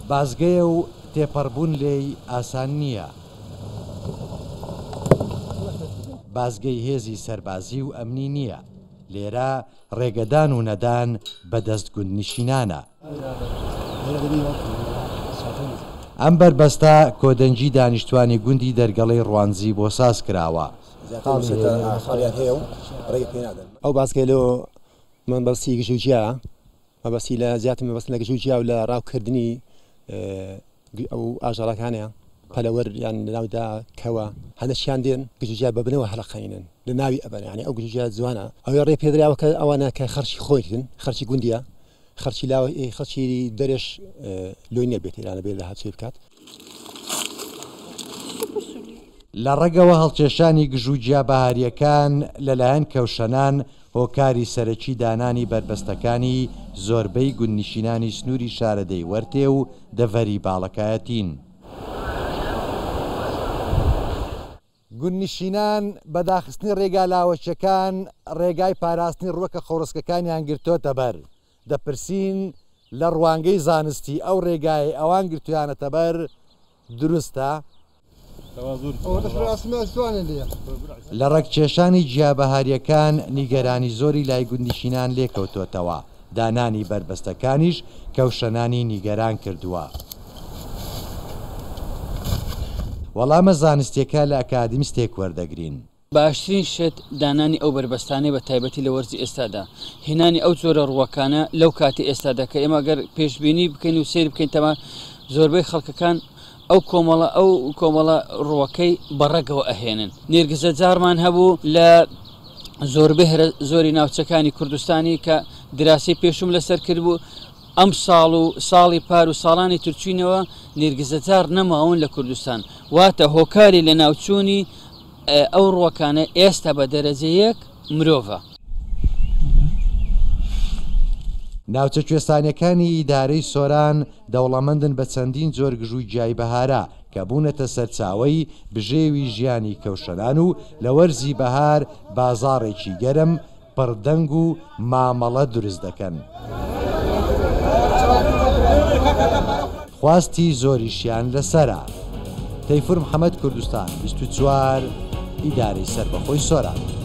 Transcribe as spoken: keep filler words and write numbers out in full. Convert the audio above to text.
بازگەیە و تێپەڕبوون لێی ئاسان نییە. بازگەی هێزی سەربازی و ئەمنی نییە. لێرە ڕێگەدان و نەدان بەدەست گوندنشینانە. ئەم بربەستە کۆدەنجی دانیشتوانی گوندی دەرگەڵەی ڕوانزی بۆ ساز کراوە. ئەو باسکێلۆ مەبەستی گژوجیا مەبەستی لە زیاتر مەبەست لە گژوجیا و لە ڕاوکردنی ئەو ئاژەڵەکانەیە پەلەوەر یان لەناودا کەوە هەندێکیان دێن گژوجیا ببنەوە هەڵەقەینن لە ناوی ئەبەن یعنی ئەو گژوجیا جوانە ئەوە ڕێ پێدراوە کە ئەوانە کە خەرچی خۆیتن خەرچی گوندیە خەرچی لاوە خەرچی دەرێش لۆی نەبێت ئێرانە بێت لە هاتووی بکات. لە ڕێگەوە هەڵکێشانی گژوجیا بەهاریەکان لەلایەن کەوشەنان هۆکاری سەرەکی دانانی بربەستەکانی زۆربەی گوندنشینانی سنووری شارەدەی وەرتێ و دەڤەری باڵەکایەتین. گوندنشینان بەداخستنی ڕێگا لاوەچەکان ڕێگای پاراستنی ڕووەکە خۆڕسکەکانیان گرتۆتە بەر. دەپرسین لە ڕوانگەی زانستی ئەو ڕێگای ئەوان گرتویانەتە بەر دروستە؟ لە ڕێککێشانی جیابەهاریەکان نیگەرانی زۆری لای گوندنشینان لێکەوتۆتەوە. دانانی بربەستەکانیش کەوشەنانی نیگەران کردووە. وەڵامە زانستیەکە لە ئەکادمیستێک وەردەگرین. باشترین شت دانانی ئەو بربەستانەی بە تایبەتی لە وەرزی ئێستادا هێنانی ئەو جۆرە ڕووەکانە لەو کاتی ئێستادا کە ئێمە گەر پێشبینی بکەین و سیر بکەین تەما زۆربەی خەڵکەکان ئەو کۆمەڵە ئەو کۆمەڵە ڕووەکەی بەڕێگەوە ئەهێنن. نێرگزە جارمان هەبوو لە زۆربەی زۆری ناوچەکانی کوردستانی کە دراسی پێشوم لەسەر کرد بوو ئەم ساڵ و ساڵی پار و ساڵانی تورکینەوە نێرگزە جار نەماون لە کوردستان واتە هۆکاری لە ناوچوونی ئەو ڕووەکانە ئێستا بە دەرەجەیەک مرۆڤە. ناوچە کوێستانیەکانی ئیدارەی سۆران دەوڵەمەندن بە چەندین جۆر گژووی جیای بەهارە کە بوونەتە سەرچاوەی بژێوی ژیانی کەوشەنان و لە وەرزی بەهار بازاڕێکی گەرم پڕدەنگ و مامەڵە دروست دەکەن. خواستی زۆریشیان لەسەرە. تەیفور محەممەد کوردستان بیست و چوار ئیدارەی سەربەخۆی سۆران.